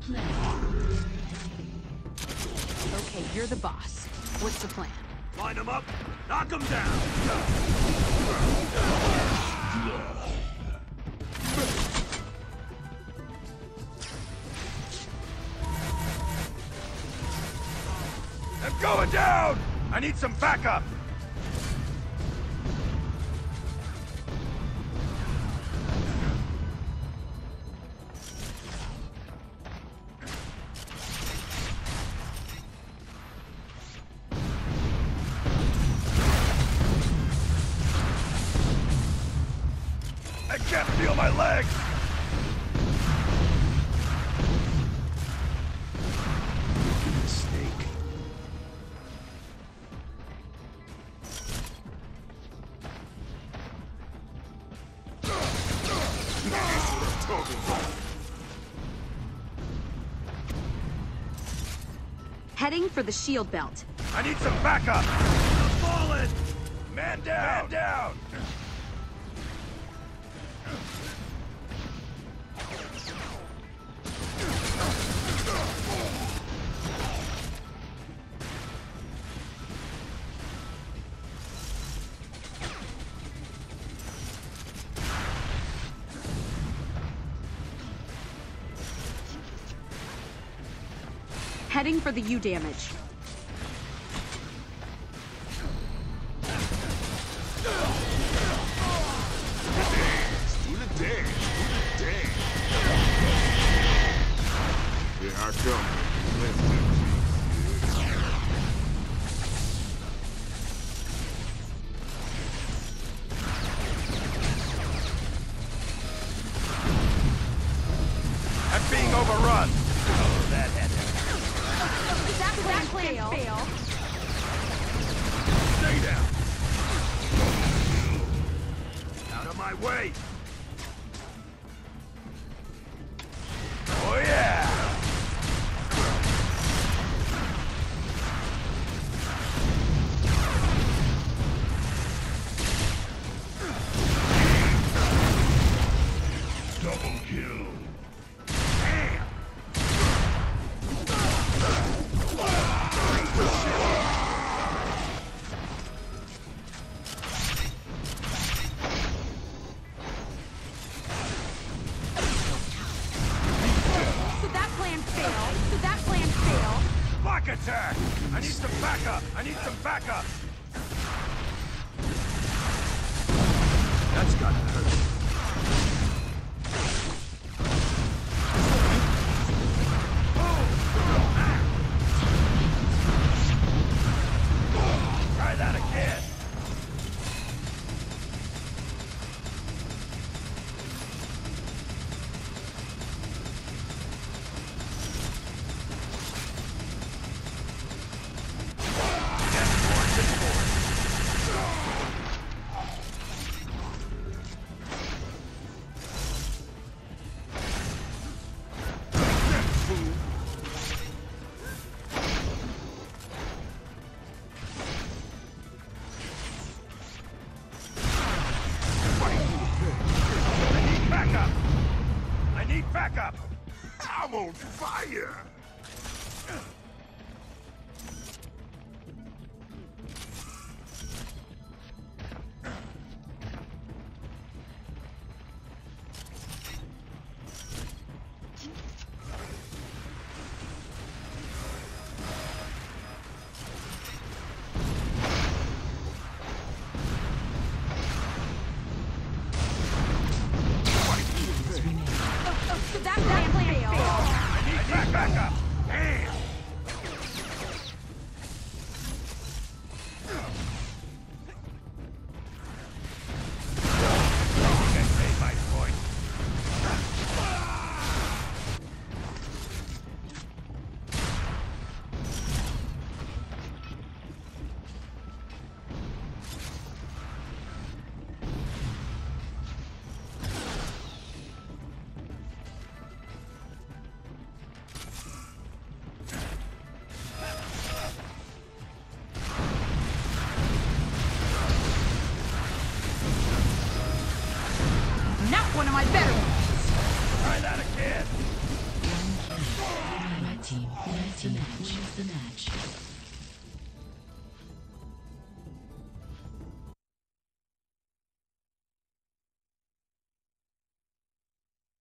Okay, you're the boss. What's the plan? Line them up, knock them down! I'm going down! I need some backup! I can't feel my legs! Snake. Heading for the shield belt. I need some backup! I'm falling! Man down! Man down! Heading for the U damage. Here I come. Let's do it. I'm being overrun! Oh, that had to... That plan fail. Stay down! Out of my way! Oh yeah! Double kill! Damn! Block attack! I need some backup! I need some backup! That's gotta hurt. Try that again! I need backup! I'm on fire! That plan failed. I need backup! Damn! I made my point. command.